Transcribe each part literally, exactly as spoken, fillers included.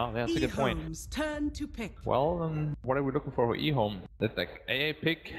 Yeah, that's a good point. E-Home's turn to pick. Well, um, what are we looking for for E-Home? That's like A A pick.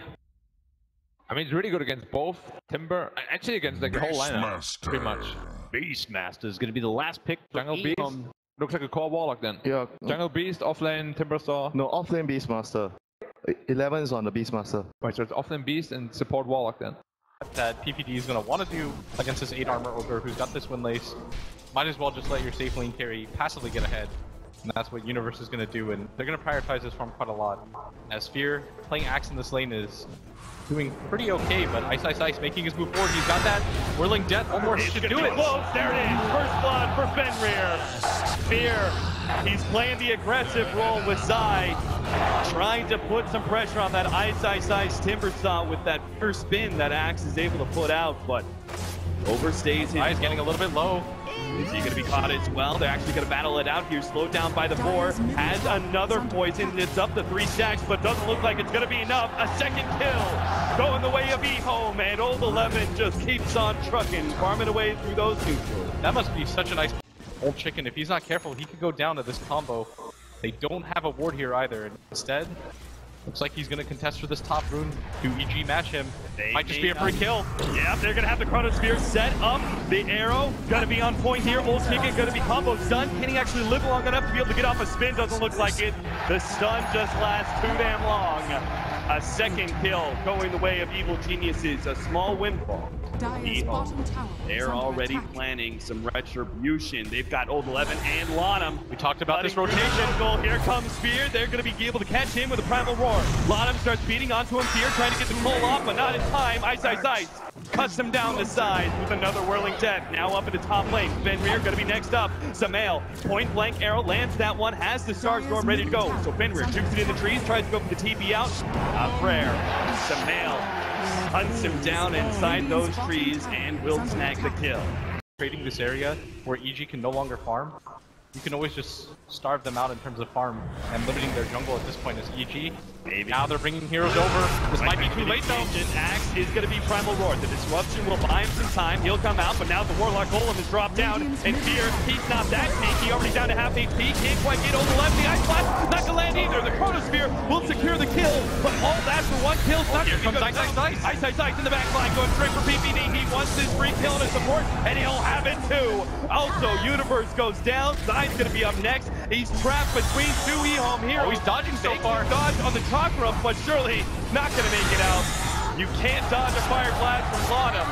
I mean, it's really good against both Timber, actually against like the whole lineup, pretty much. Beastmaster is going to be the last pick. Jungle Beast looks like a core Warlock then. Yeah. Jungle Beast, offlane Timbersaw. No, offlane Beastmaster. eleven is on the Beastmaster. Right, so it's offlane Beast and support Warlock then. That P P D is going to want to do against this eight armor ogre who's got this windlace. Might as well just let your safe lane carry passively get ahead. And that's what Universe is going to do, and they're going to prioritize this farm quite a lot. As Fear playing Axe in this lane is doing pretty okay, but Ice Ice Ice making his move forward. He's got that Whirling Death. One more should do it. Close. There it is. First blood for Fenrir. Fear. He's playing the aggressive role with Zai, trying to put some pressure on that Ice Ice Ice Timbersaw with that first spin that Axe is able to put out, but overstays his. Zai's getting a little bit low. Is he going to be caught as well? They're actually going to battle it out here. Slowed down by the four. Has another poison. It's up to three stacks, but doesn't look like it's going to be enough. A second kill going the way of E-Home, and Old eleven just keeps on trucking, farming away through those neutrals. That must be such a nice old chicken. If he's not careful, he could go down to this combo. They don't have a ward here either. And instead, looks like he's going to contest for this top rune. Do E G match him? They Might just be a free kill. Yeah, they're going to have the Chronosphere set up. The arrow going to be on point here. Old Chicken going to be combo stunned. Can he actually live long enough to be able to get off a spin? Doesn't look like it. The stun just lasts too damn long. A second kill going the way of Evil Geniuses. A small windfall. They're already planning some retribution. They've got Old eleven and Lanham. We talked about this rotation. Goal. Here comes Fear. They're going to be able to catch him with a Primal Roar. Lanham starts beating onto him. Fear trying to get the pull off, but not in time. Ice Ice Ice cuts him down the side with another Whirling Death. Now up in the top lane. Fenrir going to be next up. Samael, point blank arrow, lands that one, has the Starstorm ready to go. So Fenrir jukes it in the trees, tries to go for the T P out. A prayer. Samael hunts him down inside those trees and will snag the kill. Trading this area where E G can no longer farm, you can always just starve them out in terms of farm, and limiting their jungle at this point is E G. Maybe. Now they're bringing heroes over. This might be too late though. Axe is going to be Primal Roar. The disruption will buy him some time. He'll come out, but now the Warlock Golem is dropped down. And Fear, he's not that sneaky. Already down to half H P. Can't quite get over the left. The Ice Blast not going to land either. The Chronosphere will secure the kill. But all that for one kill. Oh, here comes Ice Ice Ice. Ice Ice Ice in the back line going straight for P P D. He wants this free kill and a support, and he'll have it too. Also, Universe goes down. Zai's going to be up next. He's trapped between two E-Home heroes. Oh, he's dodging so far. Dodge on the chakra, but surely not going to make it out. You can't dodge a fire blast from Lanham.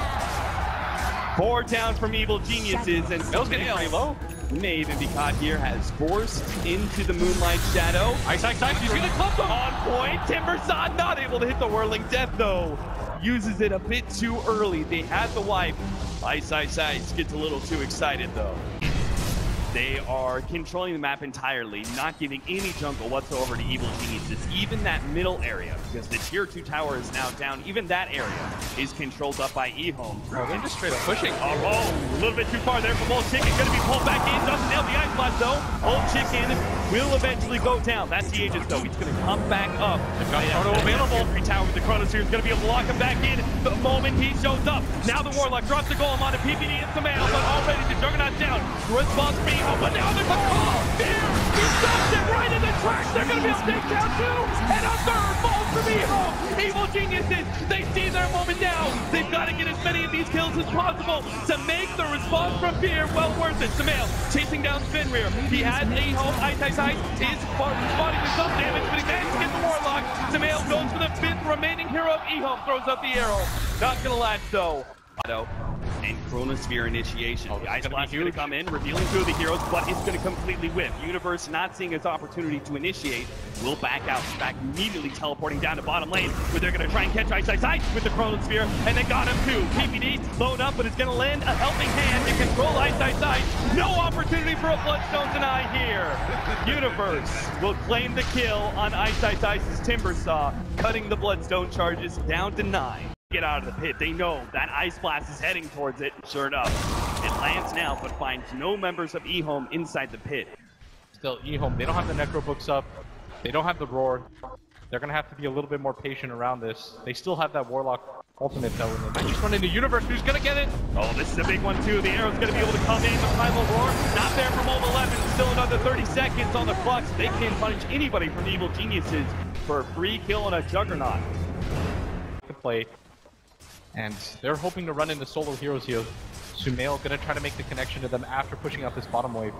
Four down from Evil Geniuses, and Bill's getting pretty low. May even be caught here, has forced into the Moonlight Shadow. Ice Ice Ice, he's going to clump him. On point, Timbersaw not able to hit the Whirling Death though. Uses it a bit too early. They had the wipe. Ice Ice Ice gets a little too excited though. They are controlling the map entirely, not giving any jungle whatsoever to Evil Geniuses. Even that middle area, because the tier two tower is now down, even that area is controlled up by E-Home. Oh, they're just straight up pushing. Oh, oh, a little bit too far there from Old Chicken. Going to be pulled back in. Doesn't nail the Ice Blast though. Old Chicken will eventually go down. That's the Aegis though. He's going to come back up. They've got Chrono available. Every tower with the Chronosphere is going to be able to lock him back in the moment he shows up. Now the Warlock drops the golem onto P P D and Samael, but already the Juggernaut down. Response from E-Home, but now there's a call. Here, he stops it right in the tracks. They're going to be able to take down two. And a third falls from E-Home. Evil Geniuses, they see their moment now. They've got to get as many of these kills as possible to make the response from Fear well worth it. Samael chasing down Fenrir. He has E-Home. Ice Ice Ice is spotting with some damage, but he managed to get the Warlock. Samael goes for the fifth remaining hero of E-Home, throws up the arrow. Not going to last though. And Chronosphere initiation. Oh, the Ice Blast is going to come in, revealing two of the heroes, but it's going to completely whip. Universe, not seeing its opportunity to initiate, will back out. Back immediately teleporting down to bottom lane, where they're going to try and catch Ice Ice Ice with the Chronosphere, and they got him too. P P D load up, but it's going to lend a helping hand to control Ice Ice Ice. No opportunity for a Bloodstone deny here. Universe will claim the kill on Ice Ice Ice's Timbersaw, cutting the Bloodstone charges down to nine. Get out of the pit. They know that Ice Blast is heading towards it. Sure enough, it lands now, but finds no members of E-Home inside the pit. Still, E-Home, they don't have the Necro books up. They don't have the Roar. They're going to have to be a little bit more patient around this. They still have that Warlock ultimate though, and then just run into Universe, who's gonna get it? Oh, this is a big one too. The arrow's gonna be able to come in. The Primal Roar, not there from Old eleven. Still another thirty seconds on the clock. They can't punish anybody from the Evil Geniuses for a free kill on a Juggernaut. To play, and they're hoping to run into solo heroes here. Sumail gonna try to make the connection to them after pushing out this bottom wave.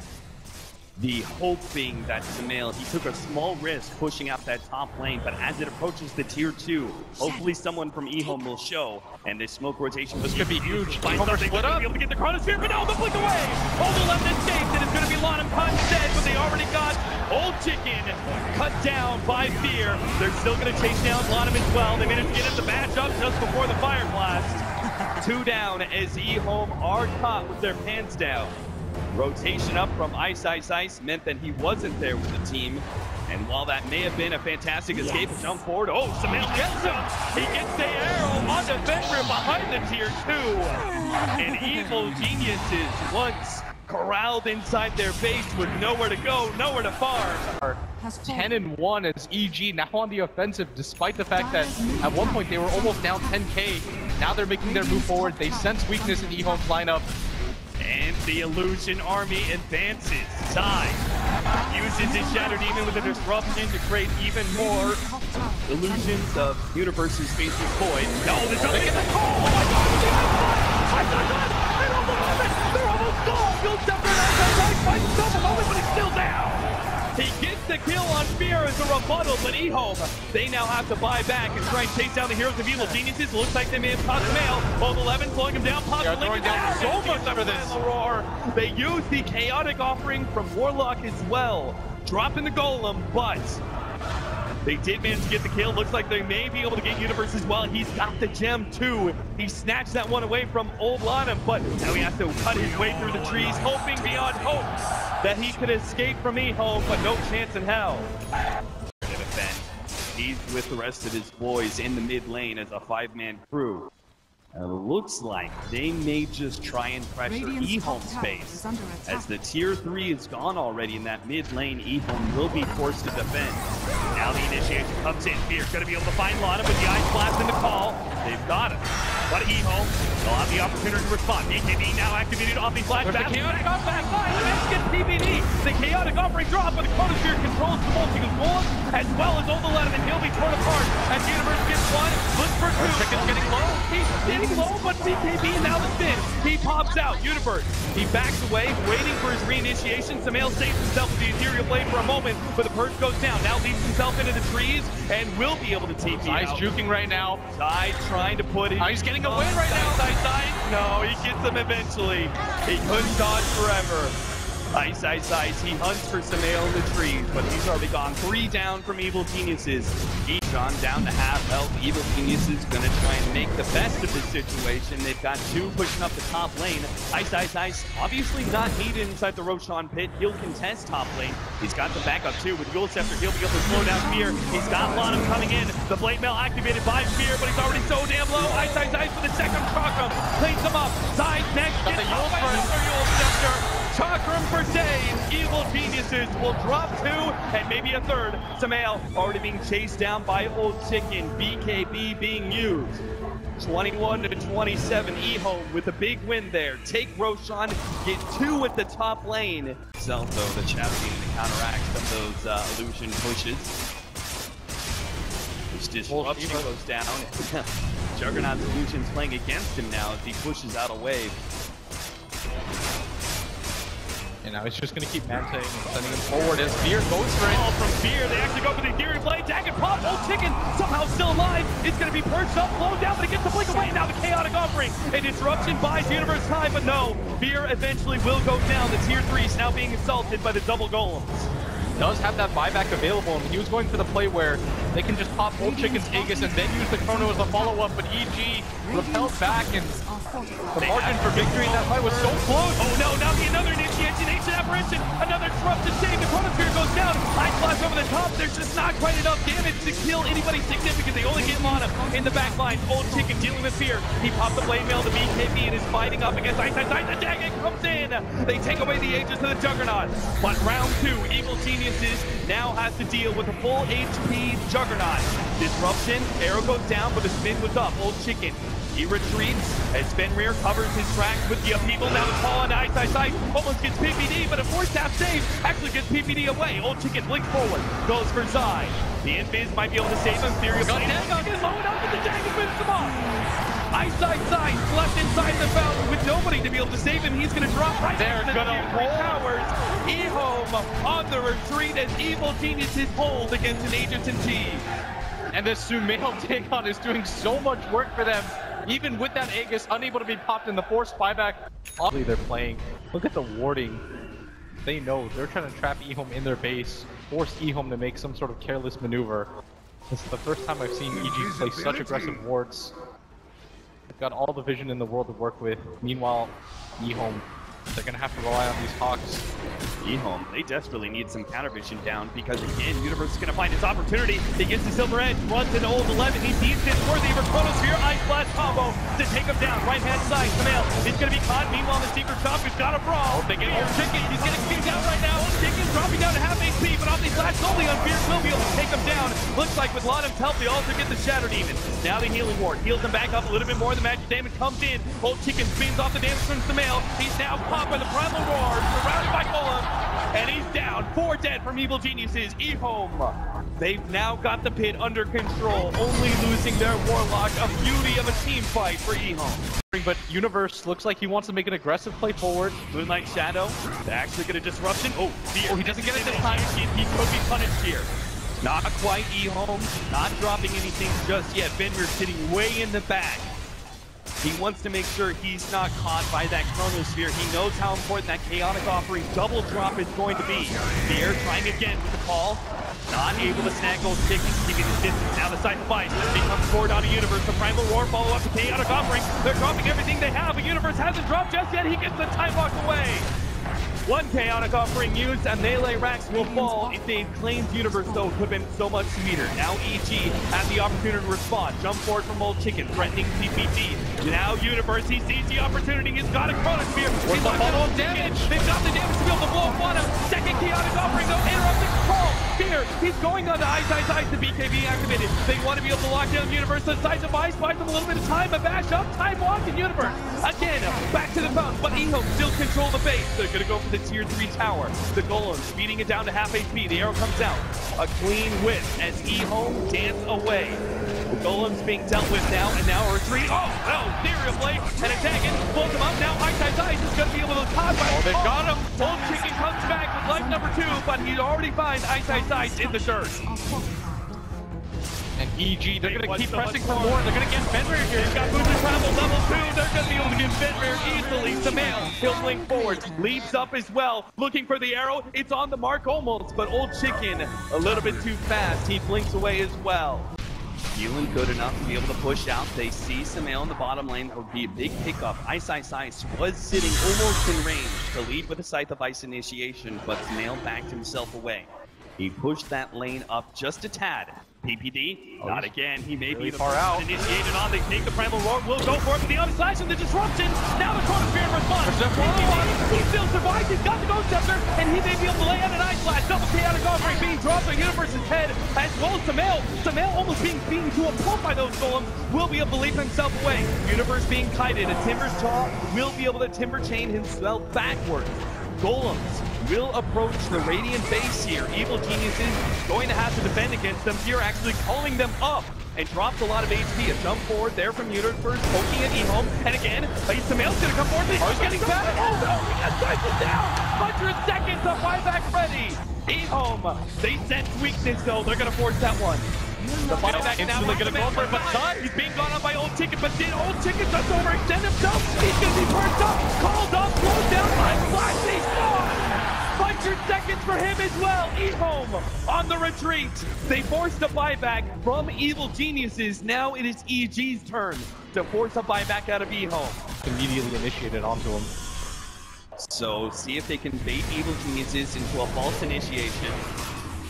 The hope being that Sumail, he took a small risk pushing out that top lane, but as it approaches the tier two, hopefully someone from eHome will show, and this smoke rotation This could be huge. Find Homer something, split they're up. gonna be able to get the Chronosphere, but no, the flick away! Old eleven escapes, and it's gonna be Lon and Pun instead, but they already got Old Chicken cut down by Fear. They're still gonna chase down Lonham as well. They managed to get him to match up just before the Fire Blast. Two down as eHome are caught with their pants down. Rotation up from Ice Ice Ice meant that he wasn't there with the team. And while that may have been a fantastic escape, yes. Jump forward. Oh, Sumail gets him. He gets the arrow on the Vector behind the tier two. And Evil Geniuses, once corralled inside their base with nowhere to go, nowhere to farm. ten and one as E G now on the offensive, despite the fact that at one point they were almost down ten K. Now they're making their move forward. They sense weakness in eHome's lineup. And the Illusion Army advances. Ty uses his Shattered Demon with a disruption to create even more illusions of universes facing void. No, there's nothing in the call! Oh my god! I got that! They're almost it! They're almost gone! You'll separate out that right by himself a moment, but he's still down! He gets the kill on Fear as a rebuttal, but eHome, they now have to buy back and try and chase down the heroes of Evil Geniuses. Looks like they may have caught Sumail. Old eleven slowing him down, possibly throwing down so much for this. Roar. They use the Chaotic Offering from Warlock as well, dropping the Golem, but they did manage to get the kill. Looks like they may be able to get Universe as well. He's got the gem too. He snatched that one away from Old Lonham, but now he has to cut his way through the trees, hoping beyond hope that he could escape from eHome, but no chance in hell. He's with the rest of his boys in the mid lane as a five-man crew. It looks like they may just try and pressure eHome's base. As the tier three is gone already in that mid lane, eHome will be forced to defend. Now the initiation comes in. Fear's gonna be able to find Lana with the Ice Blast in the call. They've got him. But eHome will have the opportunity to respond. B K B now activated off the flashback. Chaotic off back by the Mexican P B D. The Chaotic Offering drop, but the Chronosphere controls the multi goal, as well as Old eleven, and he'll be torn apart as the Universe gets one. Looks for two. Chicken's getting low. He's getting low, but B K B now the spin. He pops out. Universe. He backs away, waiting for his reinitiation. Sumail saves himself with the Ethereal Blade for a moment, but the Purge goes down. Now leads himself into the trees and will be able to T P Ice out. juking right now. Ty trying to put it. Oh, he's getting a win right now. Side, side. No, he gets him eventually. He couldn't dodge forever. Ice, Ice, Ice. He hunts for Sumail in the trees, but he's already gone. Three down from Evil Geniuses. He's gone down to half health. Evil Geniuses gonna try and make the best of the situation. They've got two pushing up the top lane. Ice, Ice, Ice. Obviously not needed inside the Roshan pit. He'll contest top lane. He's got the backup too with Yule Scepter. He'll be able to slow down Fear. He's got Lonham coming in. The Blade Mail activated by Fear, but he's already so damn low. Ice, Ice, Ice with the second Chakram. Cleans him up. Side next. Got the Gets Yule up by first. another Yule Scepter. Chakram for days. Evil Geniuses will drop two and maybe a third. Sumail already being chased down by Old Chicken. B K B being used. twenty-one to twenty-seven. eHome with a big win there. Take Roshan, get two at the top lane. Itself, though, the champion to counteract some of those uh, illusion pushes. This disruption goes down. Juggernaut's illusion's playing against him now as he pushes out a wave. And now he's just going to keep manting and sending him forward as Fear goes for it. Oh, from Fear, they actually go for the Ethereal Blade. Jacket pop, Old Chicken somehow still alive. It's going to be perched up, blown down, but it gets the blink away. Now the Chaotic Offering. A disruption buys Universe time, but no. Fear eventually will go down. The tier three is now being assaulted by the double golems. Does have that buyback available, and he was going for the play where they can just pop Old Chicken's Aegis and then use the Chrono as a follow-up, but E G repelled back, and the margin for victory in that fight was so close. Oh no, now the another initiation, ancient apparition, another disrupted save, the Chronosphere goes down, Ice Blast over the top, there's just not quite enough damage to kill anybody significant. They only get Lana in the back line. Old Chicken dealing with Fear. He popped the Blade Mail to B K B and is fighting up against Ice Ice Ice. The Daggett comes in. They take away the Aegis to the Juggernaut. But round two, Evil Geniuses now has to deal with a full H P Juggernaut. Juggernaut. Disruption, arrow goes down, but the spin was up. Old Chicken, he retreats as Fenrir covers his tracks with the upheaval. Now the call on Ice Ice Ice almost gets P P D, but a force tap save actually gets P P D away. Old Chicken blinks forward, goes for Zai. The Invis might be able to save him. Fury got Dagon is low enough, but the Dagon finishes him off. Ice Ice Ice left inside the fountain with nobody to be able to save him. He's going to drop right They're into the gonna three roll. towers. eHome on the retreat as Evil Geniuses hold against an Agenton T. And this Sumail Dagon is doing so much work for them. Even with that Aegis unable to be popped in the forced buyback. Obviously they're playing. Look at the warding. They know they're trying to trap eHome in their base, force eHome to make some sort of careless maneuver. This is the first time I've seen E G play such aggressive wards. They've got all the vision in the world to work with. Meanwhile, eHome, they're gonna have to rely on these Hawks. eHome, they desperately need some counter vision down because again, Universe is going to find his opportunity. He gets the Silver Edge, runs into Old eleven. He deems it worthy of a Chronosphere Ice Blast combo to take him down. Right hand side, Sumail is going to be caught. Meanwhile, the Secret Chop has got a brawl. They get Old Chicken, he's getting beat down right now. Old Chicken's dropping down to half H P, but Omni Slash only on Fear will be able to take him down. Looks like with Lauden's help, they also get the Shattered Demon. Now the Healing Ward heals him back up a little bit more. The magic damage comes in. Old Chicken spins off the damage from Sumail. He's now caught by the Primal Roar, surrounded by Golem. And he's down, four dead from Evil Geniuses. eHome, they've now got the pit under control, only losing their Warlock. A beauty of a team fight for eHome. But Universe looks like he wants to make an aggressive play forward. Moonlight Shadow, they're actually get a disruption. Oh, Fear. Oh, he doesn't get it this time. He, he could be punished here. Not quite eHome, not dropping anything just yet. Fenrir sitting way in the back. He wants to make sure he's not caught by that Chronosphere. He knows how important that Chaotic Offering double drop is going to be. Fear trying again with the call. Not able to snag Old Chicken, keeping his distance. Now the sacrifice becomes forward on a Universe. The Primal Roar follow up to Chaotic Offering. They're dropping everything they have. The Universe hasn't dropped just yet. He gets the time lock away. One Chaotic Offering used, and Melee Racks will fall. If they claimed Universe, though, could have been so much sweeter. Now E G has the opportunity to respond. Jump forward from Old Chicken, threatening P P T. Now Universe, he sees the opportunity. He's got a Chronosphere. He's got the damage. They've got the damage to be able to blow up one. Second Chaotic Offering, though, interrupting the call. Fear, he's going on to Ice Ice Ice. The B K B activated. They want to be able to lock down Universe. The size of Ice buys them a little bit of time. A bash up, time walk in Universe. Again, back to the fountain, but eHome still control the base. They're going to go for the tier three tower. The Golem speeding it down to half H P. The arrow comes out. A clean whip as eHome dance away. The Golem's being dealt with now, and now a retreat. Oh, no, Ethereal Blade and attacking. Blows him up. Now Ice Ice Ice is going to be able to cause by. Oh, they've got him. Old Chicken comes back with life number two, but he already finds Ice Ice Ice in the dirt. And E G, they're going to keep so pressing for much more. more. They're going to get Fenrir here. He's got Boozer's Travel level two. They're going to be able to get Fenrir easily. Sumail, he'll blink forward. Leaps up as well. Looking for the arrow. It's on the mark almost, but Old Chicken a little bit too fast. He blinks away as well. Feeling good enough to be able to push out. They see Sumail in the bottom lane. That would be a big pickup. Ice Ice Ice was sitting almost in range to lead with a Scythe of Ice initiation, but Sumail backed himself away. He pushed that lane up just a tad. P P D, oh, not again. He may really be the far first out. initiated on. They take the Primal Roar. Will go for it with the Omni Slash and the disruption. Now the Chronosphere in response. P P D, he still survives. He's got the Ghost Scepter, and he may be able to lay out an Ice Slash. Double Chaotic Offering being dropped on Universe's head, as well as Sumail. Sumail almost being beaten to a pulp by those Golems. Will be able to leap himself away. Universe being kited. A Timber's Jaw will be able to Timber Chain himself backwards. Golems will approach the Radiant base here. Evil Genius is going to have to defend against them here, actually calling them up, and drops a lot of H P. A jump forward there from Universe, poking at eHome, and again, Sumail's gonna come forward. He's getting back. Oh no, he got cycled down. one hundred seconds of buyback ready. eHome, they sense weakness though. They're gonna force that one. The buyback now Instantly gonna go for it, but Zai- he's being gone on by Old Chicken, but did Old Chicken just overextend himself? He's gonna be burst up, called up, closed down, line flash, he's gone! one hundred seconds for him as well. eHome on the retreat. They forced a buyback from Evil Geniuses. Now it is E G's turn to force a buyback out of eHome. Immediately initiated onto him. So see if they can bait Evil Geniuses into a false initiation.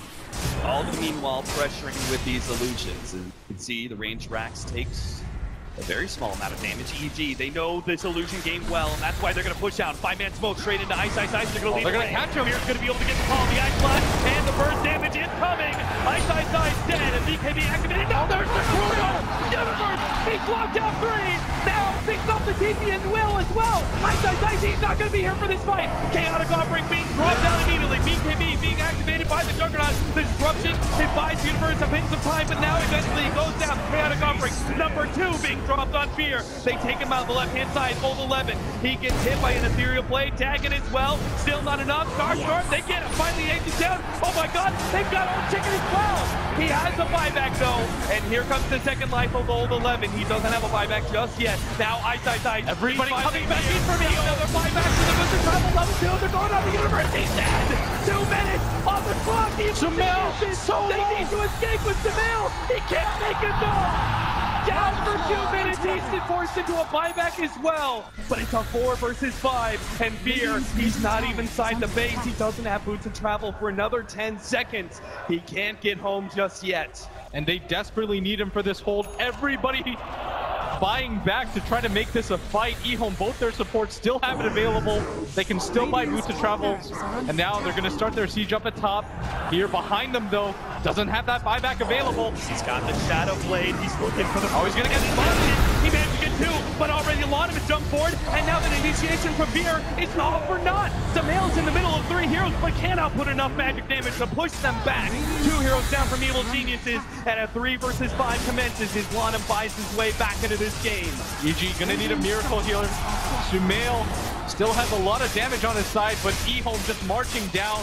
All the meanwhile pressuring with these illusions. And you can see the range racks takes a very small amount of damage. E G, they know this illusion game well, and that's why they're going to push out. Five-man smoke straight into Ice Ice Ice. They're going to leave. They're going to catch him. Fear's going to be able to get the call. The Ice Blast and the burst damage incoming. Ice Ice Ice dead, and B K B activated. No, there's the Brutal Universe. He's locked out three. Now picks up the T P and Will as well. Ice Ice Ice, he's not going to be here for this fight. Chaotic Offering being dropped down immediately. B K B being activated by the Juggernaut. The disruption, it buys Universe a bit of time, but now eventually he goes down. Chaotic Offering, number two being dropped on Fear. They take him out on the left-hand side. Old eleven, he gets hit by an Ethereal Blade. Dagon as well. Still not enough. Starstorm, they get him. Finally ages down. Oh my god, they've got Old Chicken as well. He has a buyback though, and here comes the second life of Old eleven. He doesn't have a buyback just yet. Now Ice Ice Ice. Everybody coming back in for me. Another buyback to the Mister Travel level two. They're going on the Universe. He's dead. Two minutes on the clock. Jamil, so They low. need to escape with Jamil. He can't make it though. Down for two minutes. He's been forced into a buyback as well. But it's a four versus five. And Fear, he's not even inside the base. He doesn't have boots of travel for another ten seconds. He can't get home just yet. And they desperately need him for this hold. Everybody buying back to try to make this a fight. eHome, both their supports still have it available. They can still buy boots of travel. And now they're going to start their siege up at top. Here behind them, though, doesn't have that buyback available. He's got the Shadow Blade. He's looking for the... Oh, he's going to get spotted. He managed to get two, but already a lot of it jumped forward. And now the initiation from Fear is all for naught. Samael's in the middle of three heroes, but can't output enough magic damage to push them back. Two heroes down from Evil Geniuses, and a three versus five commences as Lana buys his way back into this game. E G gonna need a miracle healer. Sumail still has a lot of damage on his side, but eHome just marching down.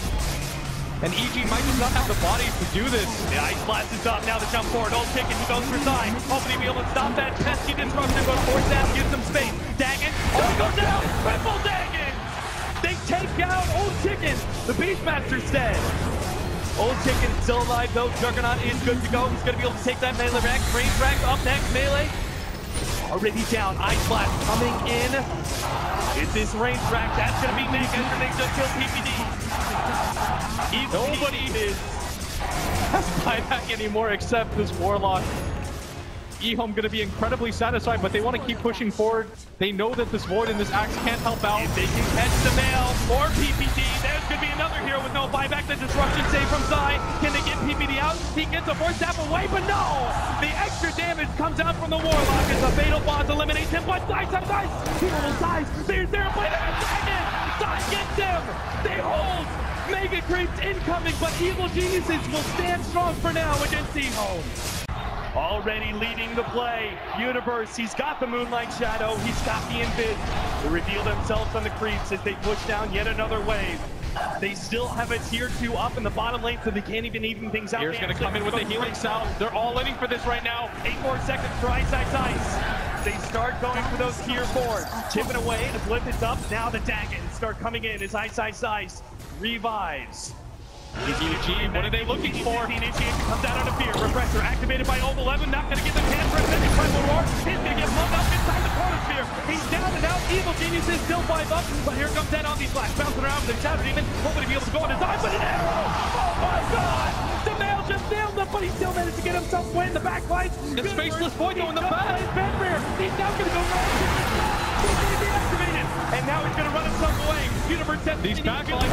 And E G might just not have the bodies to do this. The Ice Blast is up, now to jump forward. Old Chicken, he goes for side. Hoping he'll be able to stop that pesky disruption, but force that, gives him space. Dagon, oh, he goes down! Triple Dagon! They take out Old Chicken. The Beastmaster's dead. Old Chicken still alive though. Juggernaut is good to go. He's gonna be able to take that melee rack. Range rack up next, melee. Already down, Ice Blast coming in. It's this range rack, that's gonna be big after they just killed P P D. Nobody is has buyback anymore except this Warlock. eHome gonna be incredibly satisfied, but they want to keep pushing forward. They know that this Void and this Axe can't help out. If they can catch the mail or P P D, there's gonna be another hero with no buyback. The disruption save from Zai. Can they get P P D out? He gets a force tap away, but no! The extra damage comes out from the Warlock as the Fatal Bonds eliminates him, but Zai, Zai, Zai! He almost dies. There's their play. Dragon! Zai gets him! They hold! Mega Creeps incoming, but Evil Geniuses will stand strong for now against eHome. Already leading the play. Universe, he's got the Moonlight Shadow, he's got the Invis. They reveal themselves on the creeps as they push down yet another wave. They still have a tier two up in the bottom lane, so they can't even even things out. Here's gonna come in with the healing salve. They're all in for this right now. Eight more seconds for Ice Ice Ice. They start going for those tier fours. Chipping away, the blip is up. Now the Dagons start coming in as Ice Ice Ice revives. E G, what are they looking for? The initiation comes out on a Fear. Refresher activated by Old eleven. Not going to get the chance for a second Primal Roar. He's going to get blown up inside the corner sphere. He's down and out. Evil Geniuses still five up. But here comes that on these blacks. Bouncing around with the Shadow Demon. Hoping to be able to go on his eye. But an arrow! Oh my god! The male just nailed him, but he still managed to get himself away in the back line. It's Faceless Void though in the back. He's now going to go right. He's going to be activated. And now he's going to run himself away. Universe sets these back lines.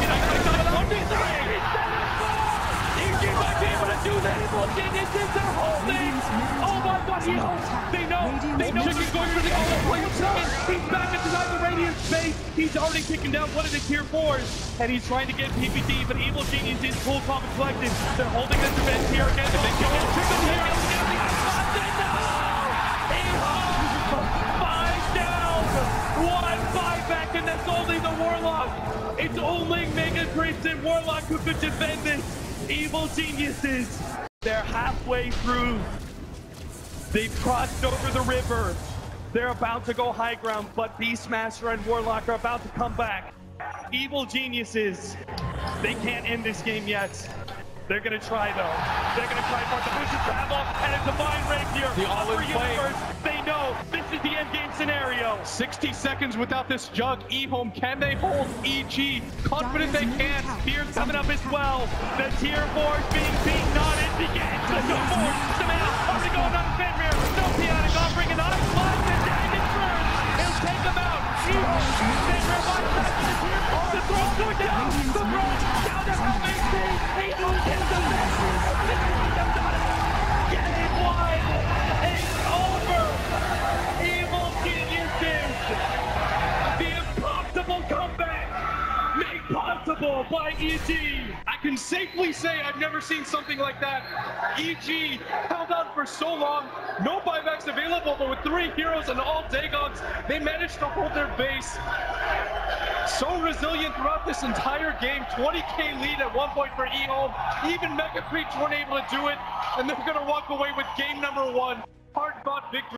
He might be able to do that. Evil Geniuses are holding. Oh my god, he holds. They know. They know he's going for the all-player second. He's back inside the Radiant space. He's already taken down one of the tier fours. And he's trying to get P P D, but Evil Genius is full common collective. They're holding this event here again. They can get tricked here. Five down. One buyback, and that's only the Warlock. It's only Mega Creeps and Warlock who could defend this. Evil Geniuses, they're halfway through. They've crossed over the river. They're about to go high ground, but Beastmaster and Warlock are about to come back. Evil Geniuses, they can't end this game yet. They're gonna try though. They're gonna try for the push of travel and a divine rapier. The all-in play. They know this is the end game scenario. sixty seconds without this jug. eHome, can they hold E G? Confident they can. Fear's coming up as well. The tier four is being beaten on. It begins. The two four. The man already going on the Fenrir. No chaotic Now bringing on a slide to Dragon first. He'll take him out. E-Home. They revive back to the tier. The throw going down. The throw down to Helming. E-Home gets the best. Game one. It's over. Evil Geniuses. The impossible comeback made possible by E G. I can safely say I've never seen something like that. E G held out for so long, no buybacks available, but with three heroes and all Dagons, they managed to hold their base. So resilient throughout this entire game, twenty K lead at one point for E-Home. Even Mega Creeps weren't able to do it, and they're gonna walk away with game number one. Hard fought victory.